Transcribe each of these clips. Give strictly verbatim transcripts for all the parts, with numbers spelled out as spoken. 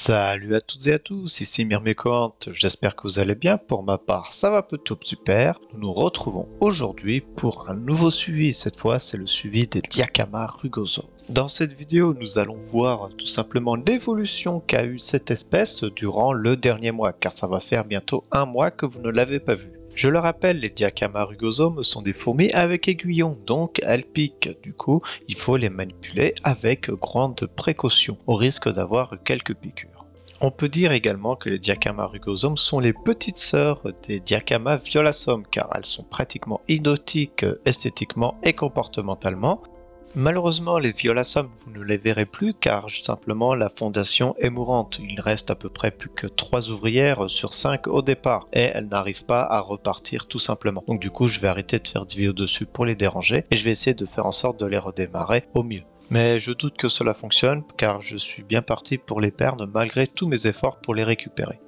Salut à toutes et à tous, ici Myrmécoante, j'espère que vous allez bien. Pour ma part, ça va plutôt super. Nous nous retrouvons aujourd'hui pour un nouveau suivi. Cette fois, c'est le suivi des Diacama rugosomes. Dans cette vidéo, nous allons voir tout simplement l'évolution qu'a eu cette espèce durant le dernier mois, car ça va faire bientôt un mois que vous ne l'avez pas vu. Je le rappelle, les Diacama rugosomes sont des fourmis avec aiguillon, donc elles piquent. Du coup, il faut les manipuler avec grande précaution, au risque d'avoir quelques piqûres. On peut dire également que les Diacama rugosomes sont les petites sœurs des Diacama violasomes, car elles sont pratiquement identiques esthétiquement et comportementalement. Malheureusement, les violasomes, vous ne les verrez plus car simplement la fondation est mourante. Il reste à peu près plus que trois ouvrières sur cinq au départ et elles n'arrivent pas à repartir tout simplement. Donc du coup, je vais arrêter de faire des vidéos dessus pour les déranger et je vais essayer de faire en sorte de les redémarrer au mieux. Mais je doute que cela fonctionne car je suis bien parti pour les perdre malgré tous mes efforts pour les récupérer.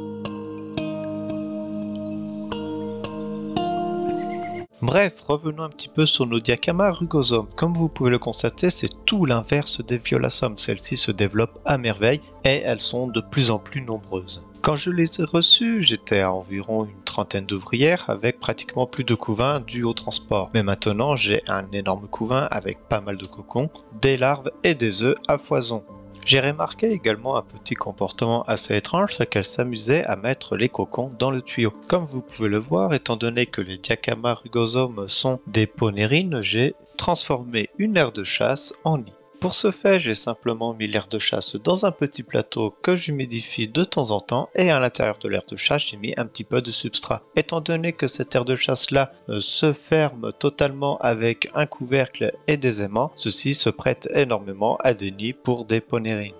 Bref, revenons un petit peu sur nos Diacama rugosomes. Comme vous pouvez le constater, c'est tout l'inverse des violasomes. Celles-ci se développent à merveille et elles sont de plus en plus nombreuses. Quand je les ai reçues, j'étais à environ une trentaine d'ouvrières avec pratiquement plus de couvains dû au transport. Mais maintenant, j'ai un énorme couvain avec pas mal de cocons, des larves et des œufs à foison. J'ai remarqué également un petit comportement assez étrange, c'est qu'elle s'amusait à mettre les cocons dans le tuyau. Comme vous pouvez le voir, étant donné que les Diacama rugosomes sont des ponérines, j'ai transformé une aire de chasse en nid. Pour ce fait, j'ai simplement mis l'aire de chasse dans un petit plateau que j'humidifie de temps en temps et à l'intérieur de l'aire de chasse, j'ai mis un petit peu de substrat. Étant donné que cette aire de chasse-là euh, se ferme totalement avec un couvercle et des aimants, ceci se prête énormément à des nids pour des ponérines.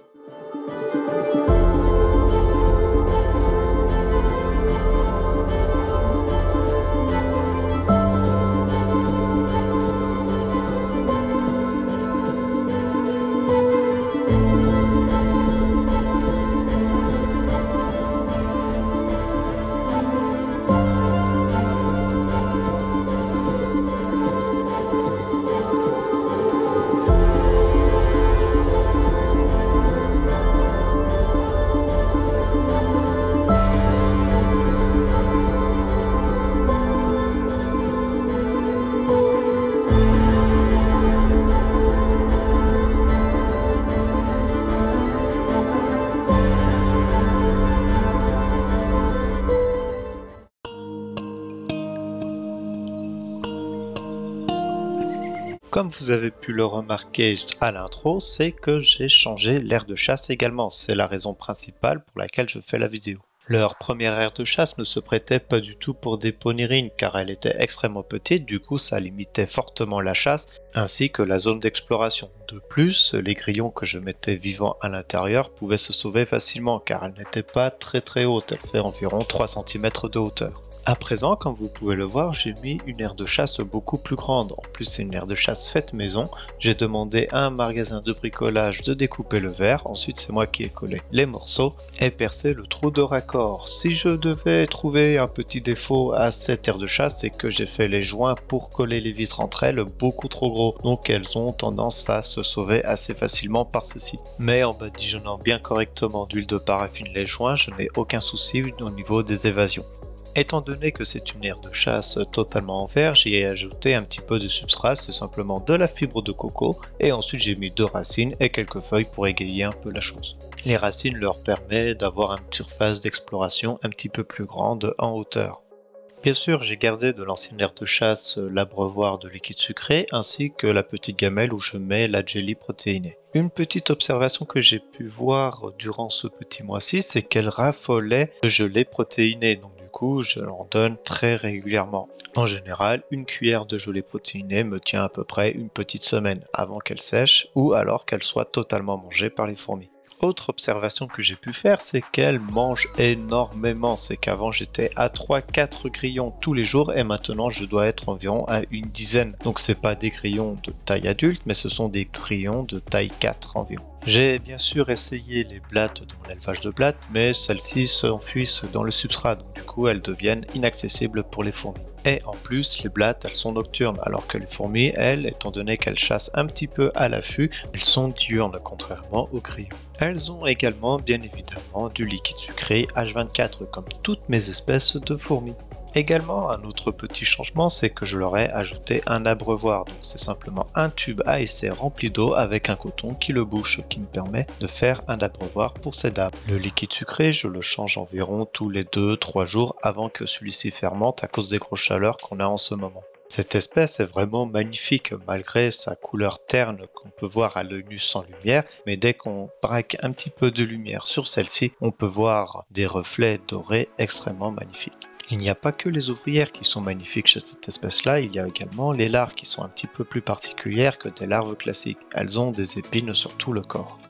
Comme vous avez pu le remarquer à l'intro, c'est que j'ai changé l'aire de chasse également. C'est la raison principale pour laquelle je fais la vidéo. Leur première aire de chasse ne se prêtait pas du tout pour des ponérines car elle était extrêmement petite, du coup ça limitait fortement la chasse ainsi que la zone d'exploration. De plus, les grillons que je mettais vivants à l'intérieur pouvaient se sauver facilement car elle n'était pas très très haute, elle fait environ trois centimètres de hauteur. À présent, comme vous pouvez le voir, j'ai mis une aire de chasse beaucoup plus grande. En plus, c'est une aire de chasse faite maison. J'ai demandé à un magasin de bricolage de découper le verre. Ensuite, c'est moi qui ai collé les morceaux et percé le trou de raccord. Si je devais trouver un petit défaut à cette aire de chasse, c'est que j'ai fait les joints pour coller les vitres entre elles beaucoup trop gros. Donc, elles ont tendance à se sauver assez facilement par ceci. Mais en badigeonnant bien correctement d'huile de paraffine les joints, je n'ai aucun souci au niveau des évasions. Étant donné que c'est une aire de chasse totalement en verre, j'y ai ajouté un petit peu de substrat, c'est simplement de la fibre de coco, et ensuite j'ai mis deux racines et quelques feuilles pour égayer un peu la chose. Les racines leur permettent d'avoir une surface d'exploration un petit peu plus grande en hauteur. Bien sûr, j'ai gardé de l'ancienne aire de chasse l'abreuvoir de liquide sucré, ainsi que la petite gamelle où je mets la jelly protéinée. Une petite observation que j'ai pu voir durant ce petit mois-ci, c'est qu'elle raffolait de gelée protéinée. Donc, Du coup, je l'en donne très régulièrement. En général, une cuillère de gelée protéinée me tient à peu près une petite semaine avant qu'elle sèche ou alors qu'elle soit totalement mangée par les fourmis. Autre observation que j'ai pu faire, c'est qu'elle mange énormément. C'est qu'avant j'étais à trois quatre grillons tous les jours et maintenant je dois être environ à une dizaine. Donc c'est pas des grillons de taille adulte, mais ce sont des grillons de taille quatre environ. J'ai bien sûr essayé les blattes dans l'élevage de blattes, mais celles-ci s'enfuient dans le substrat, donc du coup elles deviennent inaccessibles pour les fourmis. Et en plus, les blattes, elles sont nocturnes, alors que les fourmis, elles, étant donné qu'elles chassent un petit peu à l'affût, elles sont diurnes, contrairement aux grillons. Elles ont également, bien évidemment, du liquide sucré H vingt-quatre, comme toutes mes espèces de fourmis. Également, un autre petit changement, c'est que je leur ai ajouté un abreuvoir. Donc c'est simplement un tube à essai rempli d'eau avec un coton qui le bouche, qui me permet de faire un abreuvoir pour ces dames. Le liquide sucré, je le change environ tous les deux trois jours avant que celui-ci fermente à cause des grosses chaleurs qu'on a en ce moment. Cette espèce est vraiment magnifique malgré sa couleur terne qu'on peut voir à l'œil nu sans lumière, mais dès qu'on braque un petit peu de lumière sur celle-ci, on peut voir des reflets dorés extrêmement magnifiques. Il n'y a pas que les ouvrières qui sont magnifiques chez cette espèce-là, il y a également les larves qui sont un petit peu plus particulières que des larves classiques. Elles ont des épines sur tout le corps.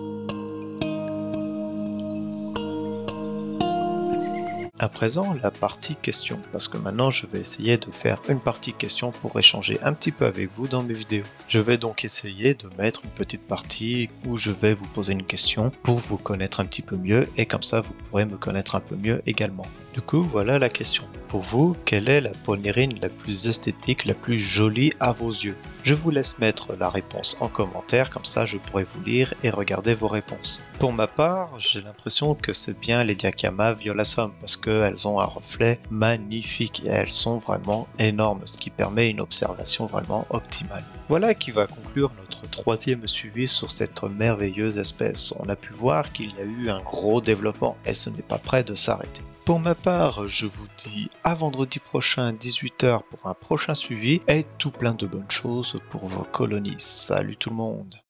À présent, la partie questions, parce que maintenant je vais essayer de faire une partie questions pour échanger un petit peu avec vous dans mes vidéos. Je vais donc essayer de mettre une petite partie où je vais vous poser une question pour vous connaître un petit peu mieux et comme ça vous pourrez me connaître un peu mieux également. Du coup, voilà la question. Pour vous, quelle est la ponérine la plus esthétique, la plus jolie à vos yeux? Je vous laisse mettre la réponse en commentaire, comme ça je pourrai vous lire et regarder vos réponses. Pour ma part, j'ai l'impression que c'est bien les Diacama violassum, parce qu'elles ont un reflet magnifique et elles sont vraiment énormes, ce qui permet une observation vraiment optimale. Voilà qui va conclure notre troisième suivi sur cette merveilleuse espèce. On a pu voir qu'il y a eu un gros développement et ce n'est pas près de s'arrêter. Pour ma part, je vous dis à vendredi prochain dix-huit heures pour un prochain suivi et tout plein de bonnes choses pour vos colonies. Salut tout le monde!